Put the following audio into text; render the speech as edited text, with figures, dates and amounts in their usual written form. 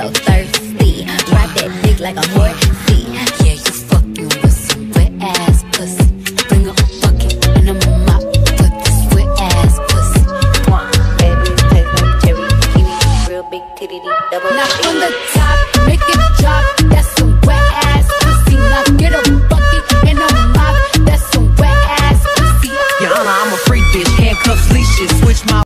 so thirsty. Ride that dick like a horsey. Yeah, you fucking with some wet ass pussy. Bring a bucket and I'ma mop with this wet ass pussy. Baby, taste like cherry, kiwi, real big titty, double. Now from the top, make it drop.